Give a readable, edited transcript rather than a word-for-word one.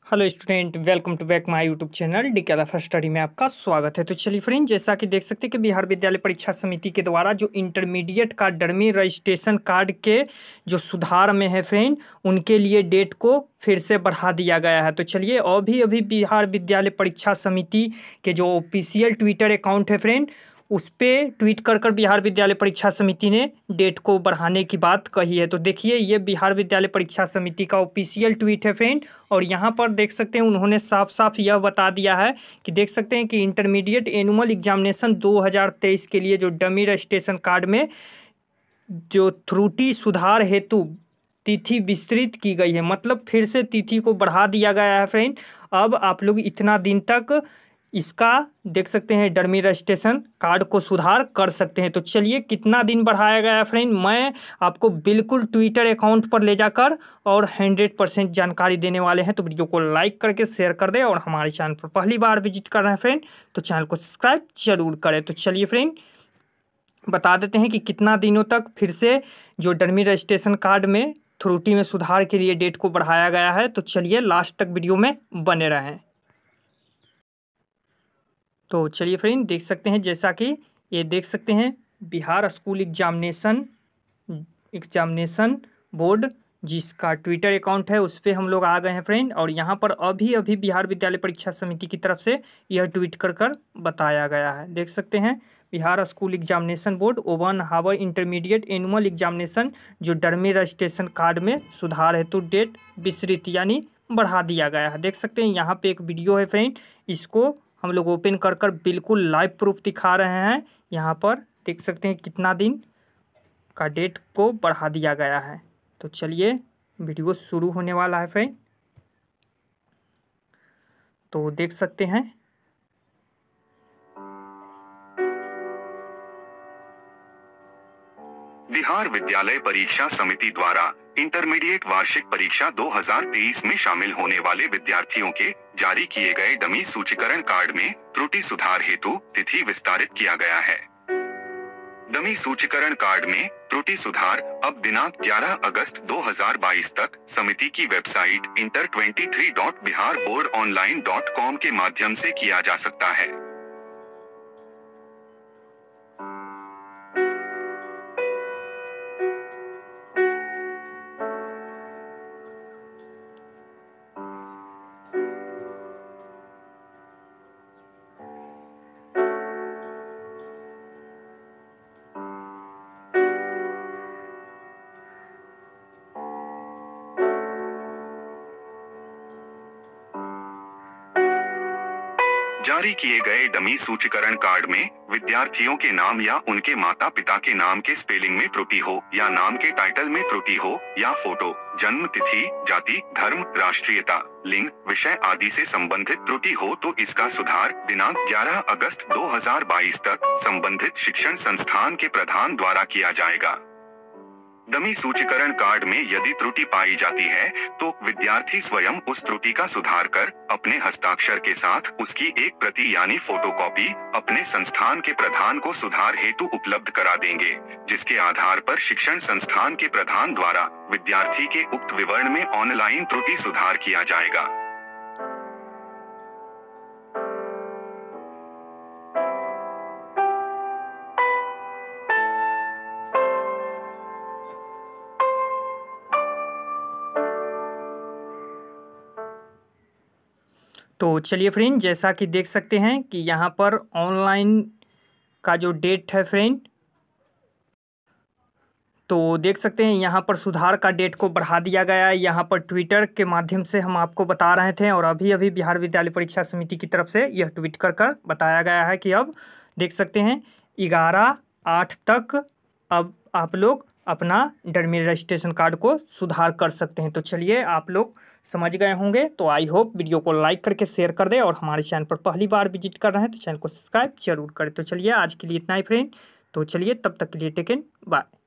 Hello student, welcome to back my YouTube channel डिकेला first study में आपका स्वागत है। तो चलिए फ्रेंड, जैसा कि देख सकते हैं कि बिहार विद्यालय परीक्षा समिति के द्वारा जो इंटरमीडिएट का डमी रजिस्ट्रेशन कार्ड के जो सुधार में है फ्रेंड, उनके लिए डेट को फिर से बढ़ा दिया गया है। तो चलिए, अभी बिहार विद्यालय परीक्षा समिति के जो ऑफिशियल ट्विटर अकाउंट है फ्रेंड, उस पर ट्वीट कर बिहार विद्यालय परीक्षा समिति ने डेट को बढ़ाने की बात कही है। तो देखिए, ये बिहार विद्यालय परीक्षा समिति का ऑफिशियल ट्वीट है फ्रेंड, और यहाँ पर देख सकते हैं उन्होंने साफ साफ यह बता दिया है कि देख सकते हैं कि इंटरमीडिएट एनुअल एग्जामिनेशन 2023 के लिए जो डमी रजिस्ट्रेशन कार्ड में जो त्रुटि सुधार हेतु तिथि विस्तृत की गई है, मतलब फिर से तिथि को बढ़ा दिया गया है फ्रेंड। अब आप लोग इतना दिन तक इसका देख सकते हैं डमी रजिस्ट्रेशन कार्ड को सुधार कर सकते हैं। तो चलिए, कितना दिन बढ़ाया गया है फ्रेंड, मैं आपको बिल्कुल ट्विटर अकाउंट पर ले जाकर और 100% जानकारी देने वाले हैं। तो वीडियो को लाइक करके शेयर कर दें, और हमारे चैनल पर पहली बार विजिट कर रहे हैं फ्रेंड तो चैनल को सब्सक्राइब जरूर करें। तो चलिए फ्रेंड, बता देते हैं कि कितना दिनों तक फिर से जो डमी रजिस्ट्रेशन कार्ड में त्रुटि में सुधार के लिए डेट को बढ़ाया गया है। तो चलिए, लास्ट तक वीडियो में बने रहें। तो चलिए फ्रेंड, देख सकते हैं जैसा कि ये देख सकते हैं बिहार स्कूल एग्जामिनेशन बोर्ड जिसका ट्विटर अकाउंट है उस पर हम लोग आ गए हैं फ्रेंड, और यहाँ पर अभी बिहार विद्यालय परीक्षा समिति की तरफ से यह ट्वीट कर बताया गया है। देख सकते हैं, बिहार स्कूल एग्जामिनेशन बोर्ड ओवन हावर इंटरमीडिएट एनुअल एग्जामिनेशन जो डमी रजिस्ट्रेशन कार्ड में सुधार हेतु डेट विस्तृत यानी बढ़ा दिया गया है। देख सकते हैं यहाँ पे एक वीडियो है फ्रेंड, इसको हम लोग ओपन कर बिल्कुल लाइव प्रूफ दिखा रहे हैं। यहाँ पर देख सकते हैं कितना दिन का डेट को बढ़ा दिया गया है। तो चलिए, वीडियो शुरू होने वाला है फ्रेंड। तो देख सकते हैं बिहार विद्यालय परीक्षा समिति द्वारा इंटरमीडिएट वार्षिक परीक्षा 2023 में शामिल होने वाले विद्यार्थियों के जारी किए गए डमी सूचीकरण कार्ड में त्रुटि सुधार हेतु तिथि विस्तारित किया गया है। डमी सूचीकरण कार्ड में त्रुटि सुधार अब दिनांक 11 अगस्त 2022 तक समिति की वेबसाइट inter23.biharboardonline.com के माध्यम से किया जा सकता है। जारी किए गए डमी सूचीकरण कार्ड में विद्यार्थियों के नाम या उनके माता पिता के नाम के स्पेलिंग में त्रुटि हो, या नाम के टाइटल में त्रुटि हो, या फोटो, जन्म तिथि, जाति, धर्म, राष्ट्रीयता, लिंग, विषय आदि से संबंधित त्रुटि हो तो इसका सुधार दिनांक 11 अगस्त 2022 तक संबंधित शिक्षण संस्थान के प्रधान द्वारा किया जाएगा। डमी सूचीकरण कार्ड में यदि त्रुटि पाई जाती है तो विद्यार्थी स्वयं उस त्रुटि का सुधार कर अपने हस्ताक्षर के साथ उसकी एक प्रति यानी फोटोकॉपी अपने संस्थान के प्रधान को सुधार हेतु उपलब्ध करा देंगे, जिसके आधार पर शिक्षण संस्थान के प्रधान द्वारा विद्यार्थी के उक्त विवरण में ऑनलाइन त्रुटि सुधार किया जाएगा। तो चलिए फ्रेंड, जैसा कि देख सकते हैं कि यहाँ पर ऑनलाइन का जो डेट है फ्रेंड, तो देख सकते हैं यहाँ पर सुधार का डेट को बढ़ा दिया गया है। यहाँ पर ट्विटर के माध्यम से हम आपको बता रहे थे, और अभी बिहार विद्यालय परीक्षा समिति की तरफ से यह ट्वीट कर बताया गया है कि अब देख सकते हैं 11/8 तक अब आप लोग अपना डमी रजिस्ट्रेशन कार्ड को सुधार कर सकते हैं। तो चलिए, आप लोग समझ गए होंगे। तो आई होप वीडियो को लाइक करके शेयर कर दें, और हमारे चैनल पर पहली बार विजिट कर रहे हैं तो चैनल को सब्सक्राइब जरूर करें। तो चलिए, आज के लिए इतना ही फ्रेंड। तो चलिए, तब तक के लिए टेक केयर, बाय।